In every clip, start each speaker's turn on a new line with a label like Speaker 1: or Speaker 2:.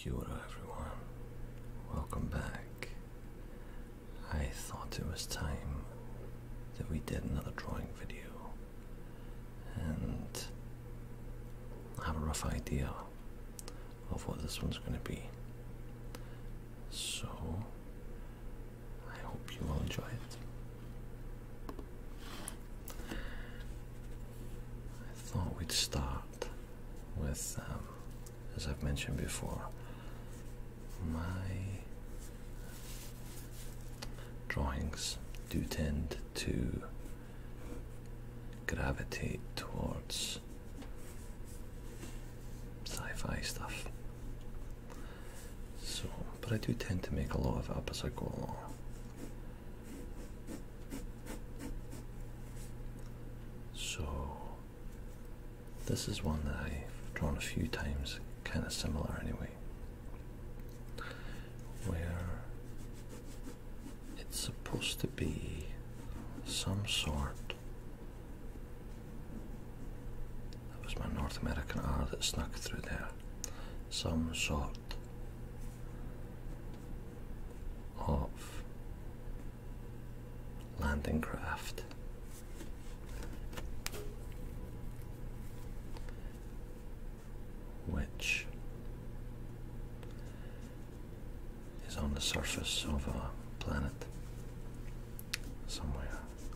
Speaker 1: Kia ora everyone, welcome back. I thought it was time that we did another drawing video and I have a rough idea of what this one's going to be. So I hope you will enjoy it. I thought we'd start with, as I've mentioned before, my drawings do tend to gravitate towards sci-fi stuff. So, but I do tend to make a lot of it up as I go along. So, this is one that I've drawn a few times, kind of similar anyway, where it's supposed to be some sort. That was my North American R that snuck through there. Some sort of landing craft. Which is on the surface of a planet somewhere.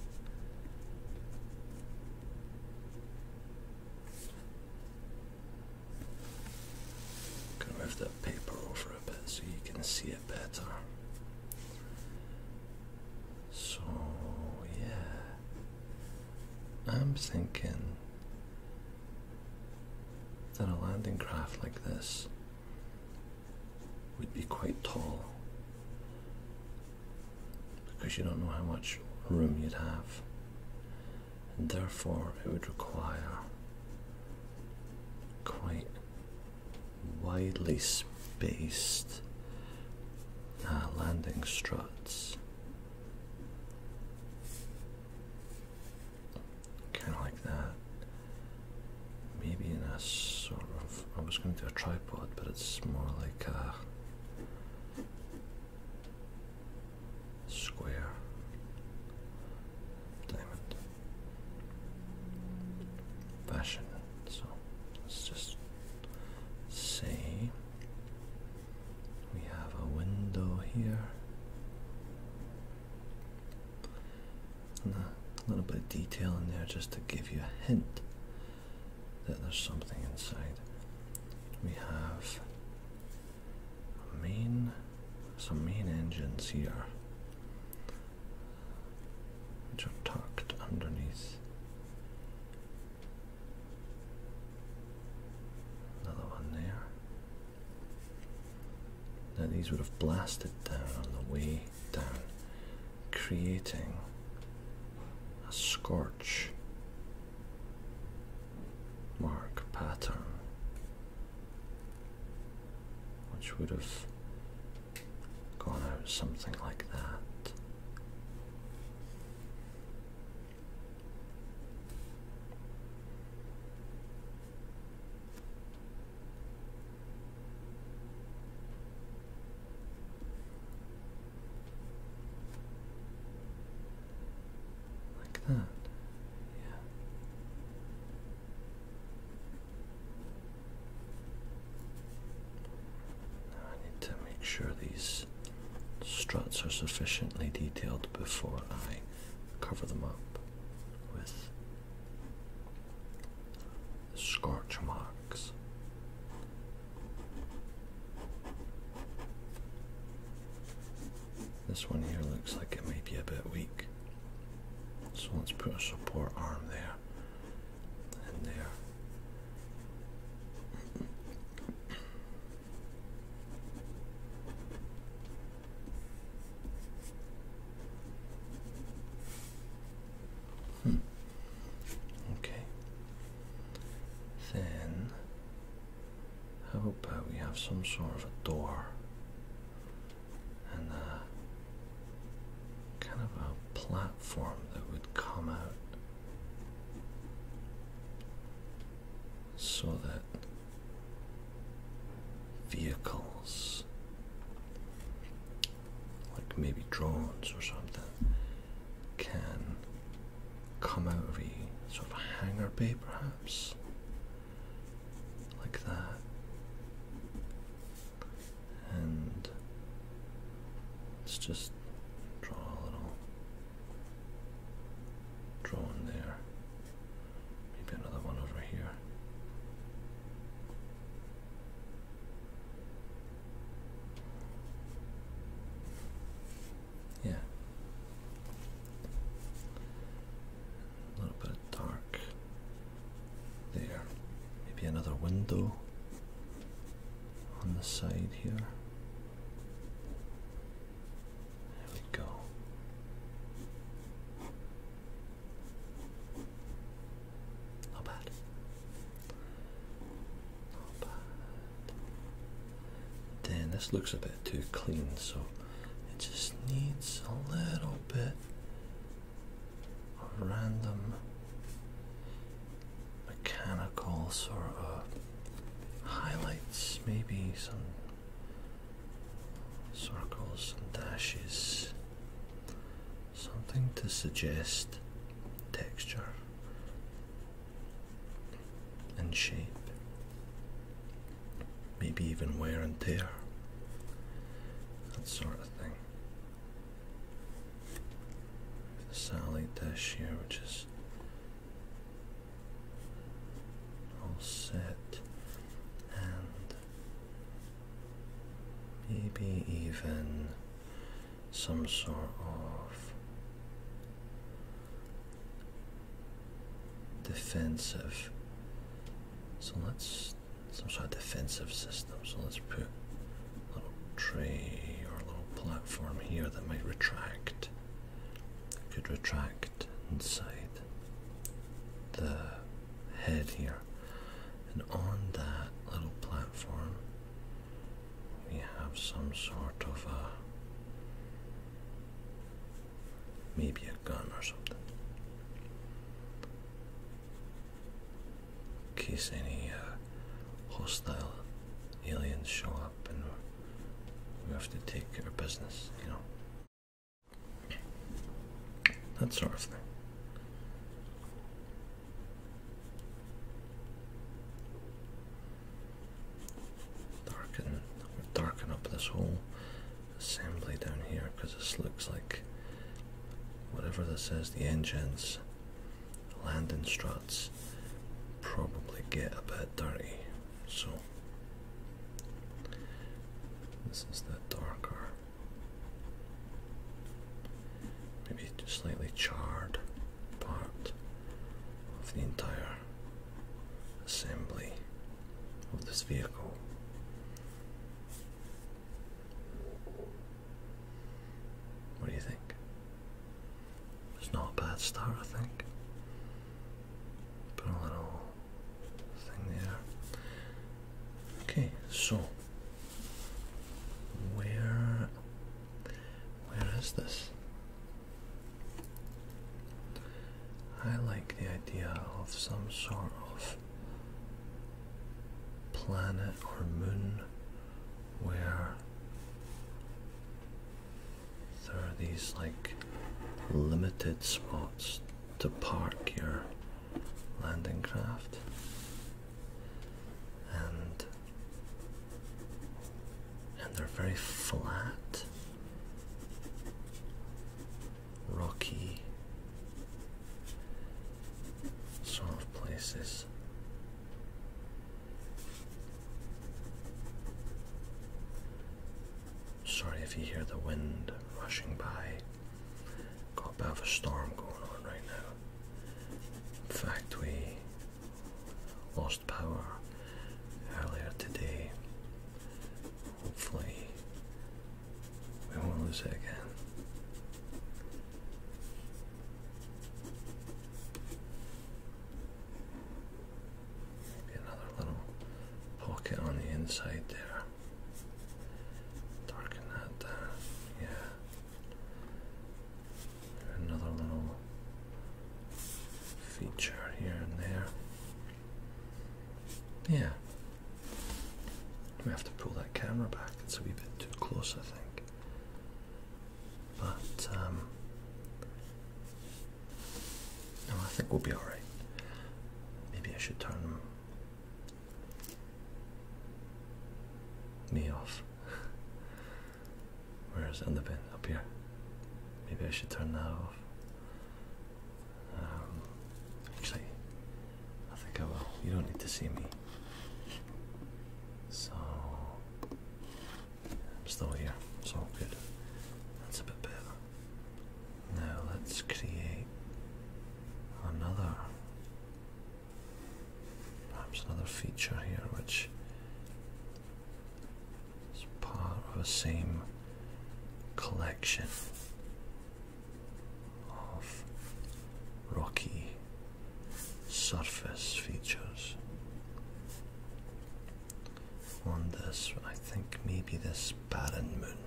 Speaker 1: I'm gonna move that paper over a bit so you can see it better. So yeah, I'm thinking that a landing craft like this would be quite tall, because you don't know how much room you'd have, and therefore it would require quite widely spaced landing struts, kind of like that. Maybe in a sort of, I was going to do a tripod, but it's more like a square diamond fashion. So let's just say we have a window here and a little bit of detail in there just to give you a hint that there's something inside. We have some main engines here, which are tucked underneath. Another one there. Now these would have blasted down on the way down, creating a scorch mark pattern, which would have gone out something like that. Like that. Sure these struts are sufficiently detailed before I cover them up with the scorch marks. This one here looks like it may be a bit weak, so let's put a support arm there and there. Then, how about we have some sort of a door and kind of a platform that would come out so that vehicles, like maybe drones or something, can come out of a sort of hangar bay, perhaps, like that, and let's just draw a little drone there, maybe another one over here. Yeah. A little bit of dark there. Maybe another window on the side here. There we go. Not bad. Not bad. Then this looks a bit too clean, so it just needs a little bit of random mechanical sort of highlights, maybe some circles, some dashes, something to suggest texture and shape, maybe even wear and tear, that sort of thing. The satellite dish here, which is all set, and maybe even some sort of defensive, so let's, some sort of defensive system, so let's put a little tray or a little platform here that might retract. It could retract inside the head here, and on that little platform we have some sort of a, maybe a gun or something, in case any hostile aliens show up and we have to take care of business, you know, that sort of thing. Darken up this whole assembly down here, because this looks like, whatever this is, the engines, landing struts, probably get a bit dirty. So this is the darker, maybe just slightly charred part of the entire assembly of this vehicle. What do you think? It's not a bad start, I think. Put a little thing there. Okay, so where is this? I like the idea of some sort of planet or moon where there are these like limited spots to park your landing craft, and they're very flat, rocky sort of places. Sorry if you hear the wind rushing by. Got a bit of a storm going on right now. In fact, we lost power earlier today. Hopefully we won't lose it again. Maybe another little pocket on the inside there. Darken that down, yeah. Another little feature here and there. Yeah. We have to pull that camera back. It's a wee bit too close, I think. But no, I think we'll be all right. Maybe I should turn me off. Where is it in the bin? Up here. Maybe I should turn that off. Actually, I think I will. You don't need to see me. So, I'm still here. It's all good. That's a bit better. Now let's create perhaps another feature here, which is part of the same collection of rocky surface features. On this, I think maybe this barren moon.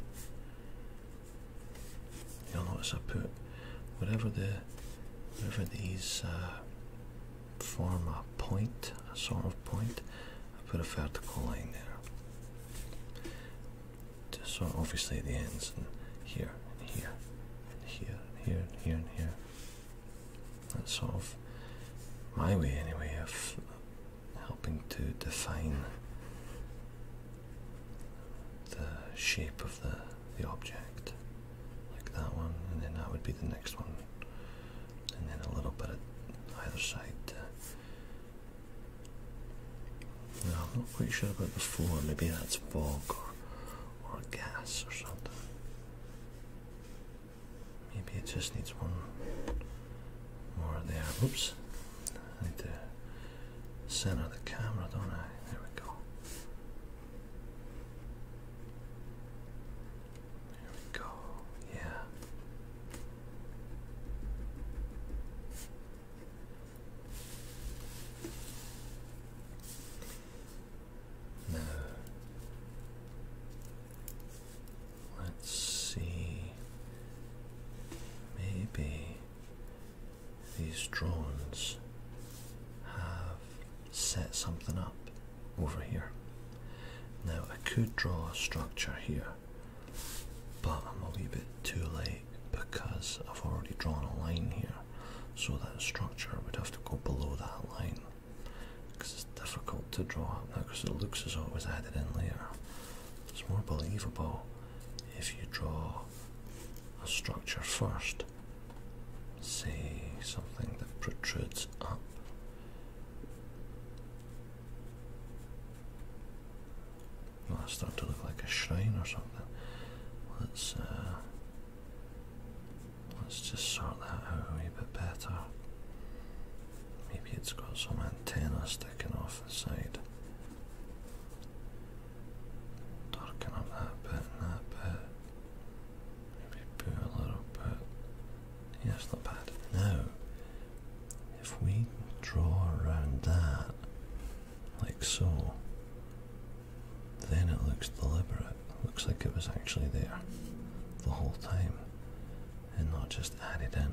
Speaker 1: You'll notice I put whatever these form a point, a sort of point, I put a vertical line there. So obviously the ends and here and here and here and here and here and here. That's sort of my way anyway of helping to define the shape of the object, like that one, and then that would be the next one, and then a little bit at either side. No, I'm not quite sure about the floor. Maybe that's fog or gas or something. Maybe it just needs one more there. Oops. I need to center the camera, don't I? There we go. There we go. Yeah. Now, let's see. Maybe these drones have set something up over here. Now I could draw a structure here, but I'm a wee bit too late because I've already drawn a line here, so that structure would have to go below that line, because it's difficult to draw up now because it looks as though it was added in later. It's more believable if you draw a structure first, say something that protrudes up. Well, I start to look like a shrine or something. Let's just sort that out a wee bit better. Maybe it's got some antenna sticking off the side. Darken up that bit and that bit. Maybe put a little bit. Yeah, it's not bad. Now, if we draw around that, like so, then it looks deliberate. It looks like it was actually there the whole time and not just added in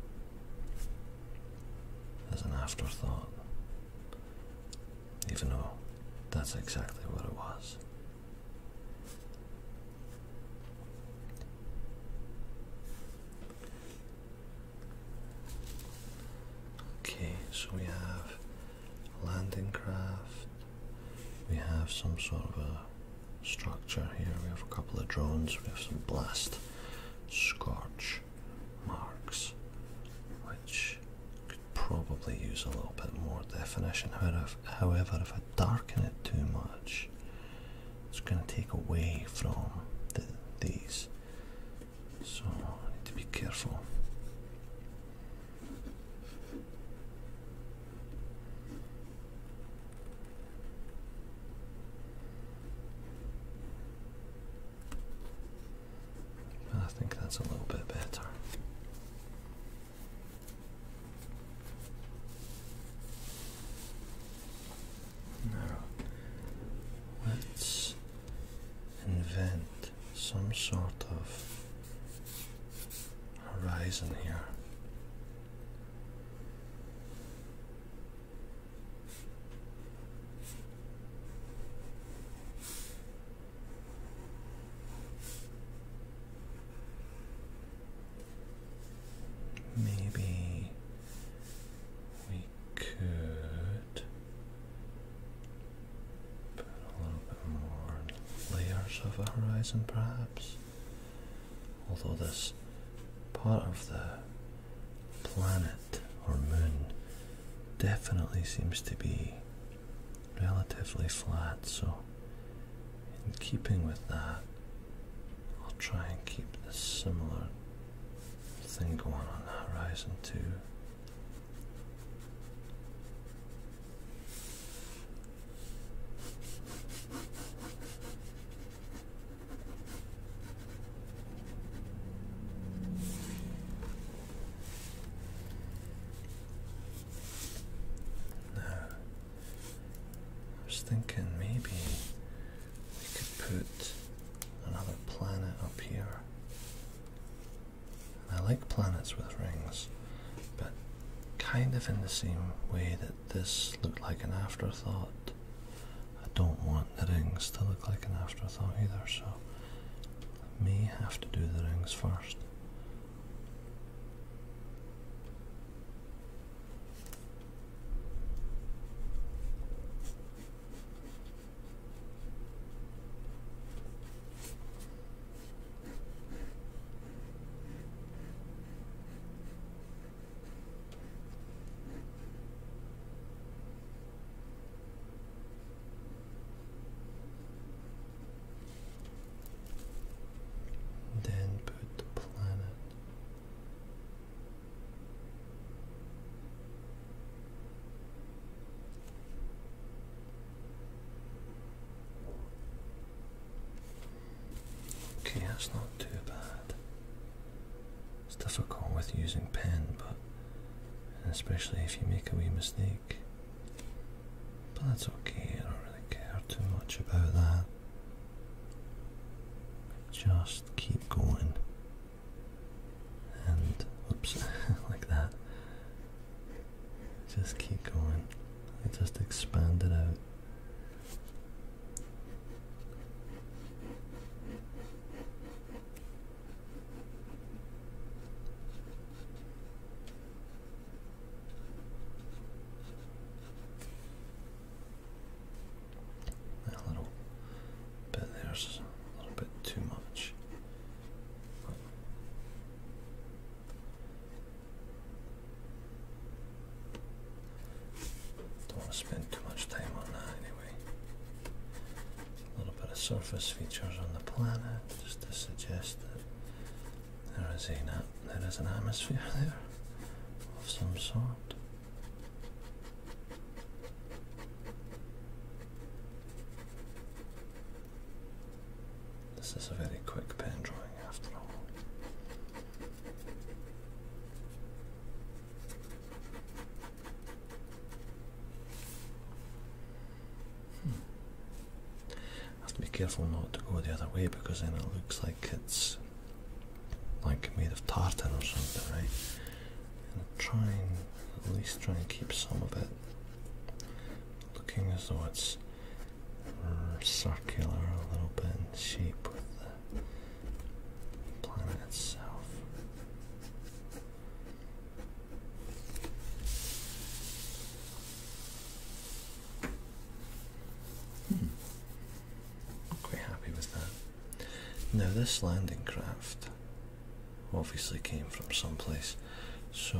Speaker 1: as an afterthought, even though that's exactly what it was. Okay, so we have landing craft, we have some sort of a structure here, we have a couple of drones, we have some blast scorch marks, which could probably use a little bit more definition. However, if I darken it too much, it's going to take away from these, so I need to be careful. I think that's a little bit better. Now, let's invent some sort of horizon here. corners of a horizon, perhaps. Although this part of the planet or moon definitely seems to be relatively flat, so in keeping with that, I'll try and keep this similar thing going on the horizon too. Thinking maybe we could put another planet up here. And I like planets with rings, but kind of in the same way that this looked like an afterthought. I don't want the rings to look like an afterthought either, so I may have to do the rings first. Okay, that's not too bad. It's difficult with using pen, but especially if you make a wee mistake. But that's okay, I don't really care too much about that. Just keep going. And, oops, like that. Just keep going. I just expand it out. A little bit too much. Don't want to spend too much time on that anyway. A little bit of surface features on the planet just to suggest that there is an atmosphere there of some sort. This is a very quick pen drawing after all. I have to be careful not to go the other way because then it looks like it's like made of tartan or something, right? And at least try and keep some of it looking as though it's circular a little bit in shape with the planet itself. I'm quite happy with that. Now this landing craft obviously came from someplace, so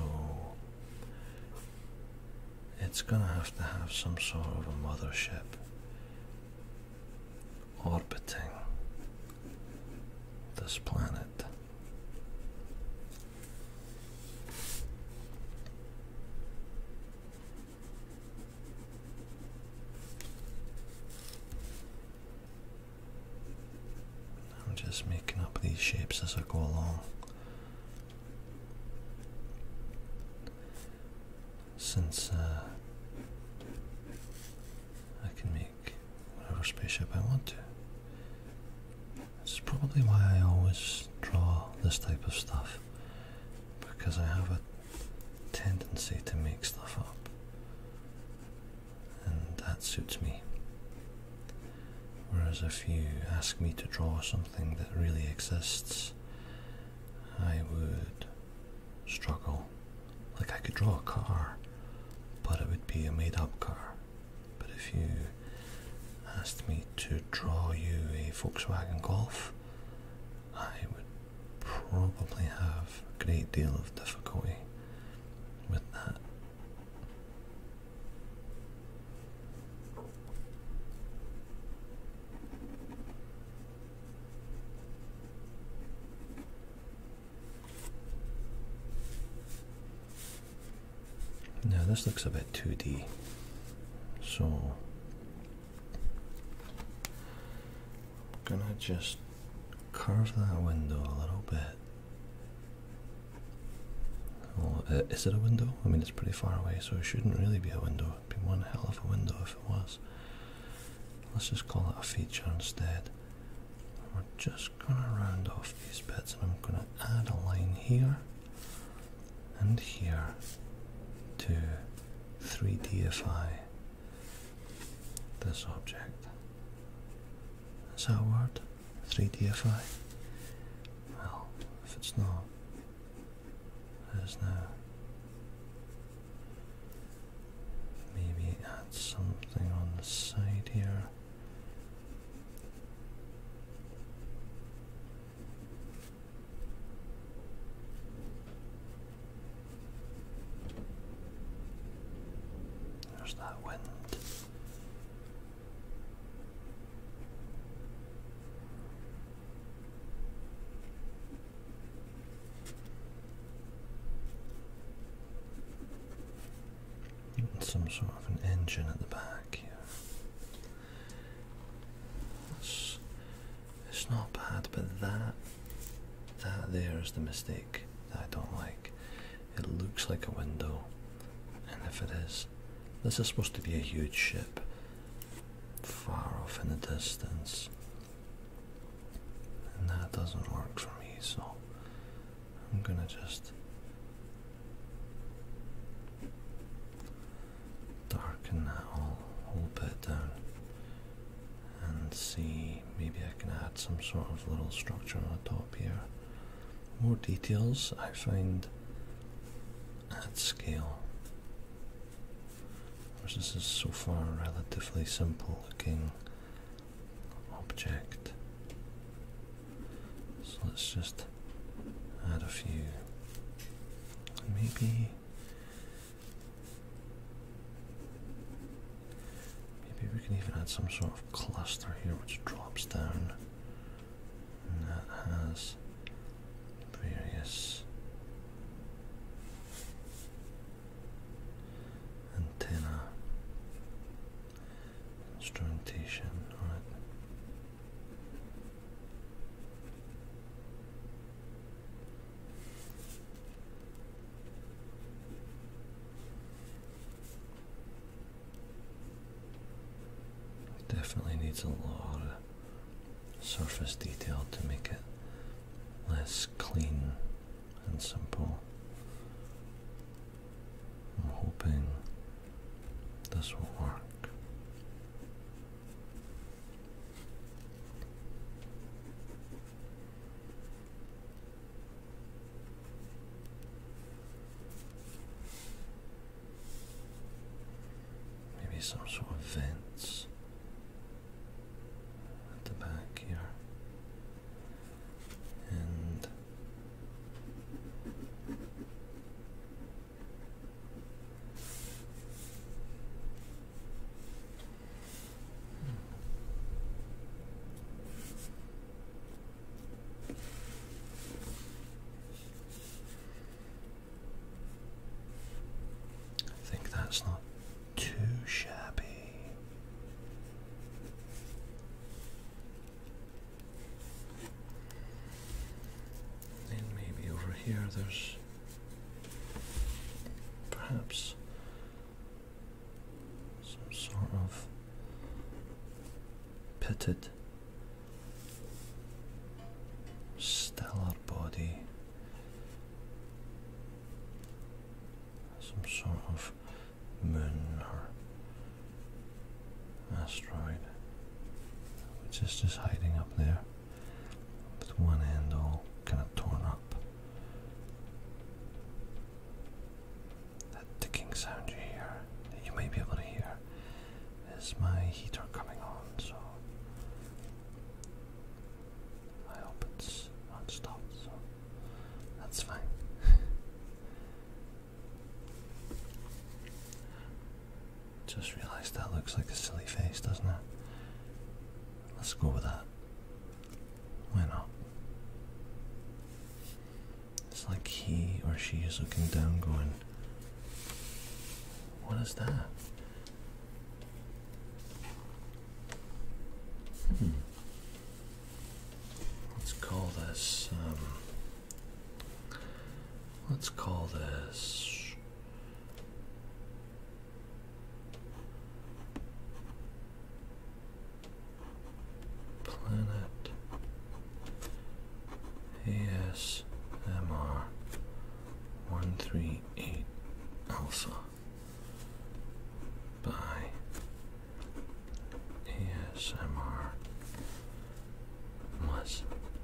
Speaker 1: it's gonna have to have some sort of a mothership orbiting this planet. I'm just making up these shapes as I go along. Since I can make whatever spaceship I want to. This is probably why I always draw this type of stuff, because I have a tendency to make stuff up, and that suits me. Whereas if you ask me to draw something that really exists, I would struggle. Like I could draw a car, but it would be a made-up car. But if you asked me to draw you a Volkswagen Golf, I would probably have a great deal of difficulty with that. Now this looks a bit 2D, so I'm gonna just curve that window a little bit. Oh, is it a window? I mean, it's pretty far away, so it shouldn't really be a window. It'd be one hell of a window if it was. Let's just call it a feature instead. We're just gonna round off these bits, and I'm gonna add a line here and here to 3Dify this object. Is that a word? 3Dify? Well, if it's not, it is now. Maybe add something on the side here. There's that wind. And some sort of an engine at the back here. It's not bad, but that there is the mistake that I don't like. It looks like a window, and if it is, this is supposed to be a huge ship far off in the distance, and that doesn't work for me, so I'm gonna just darken that whole bit down and see, maybe I can add some sort of little structure on the top here. More details I find at scale. This is so far a relatively simple looking object. So let's just add a few. Maybe we can even add some sort of cluster here which drops down, and that has various antenna instrumentation on it. Definitely needs a lot of surface detail to make it less clean and simple. I'm hoping this will work. Maybe some sort of vents at the back here, and I think that's not too shabby. Then maybe over here there's perhaps some sort of pitted stellar body, some sort of moon or asteroid, which is just hiding up there with one end all kind of torn up. That ticking sound you hear, that you may be able to hear, is my heater coming on, so Let's go with that. Why not? It's like he or she is looking down going, what is that? Let's call this, Planet ASMR 138 Alpha by ASMR Muzz.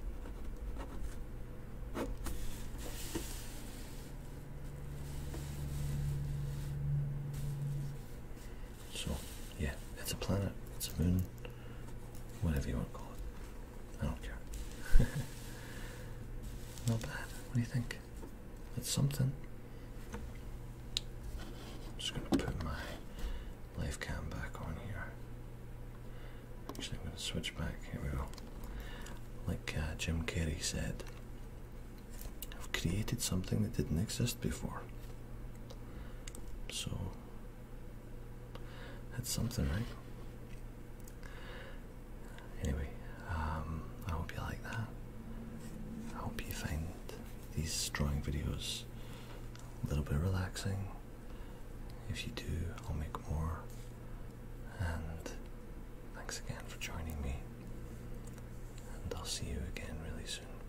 Speaker 1: So, yeah, it's a planet, it's a moon, whatever you want to call it. I don't care. Not bad. What do you think? It's something. I'm just going to put my live cam back on here. Actually, I'm going to switch back. Here we go. Like Jim Carrey said, I've created something that didn't exist before. So, that's something, right? Anyway, I hope you like that. I hope you find these drawing videos a little bit relaxing. If you do, I'll make more. And thanks again for joining me. And I'll see you again really soon.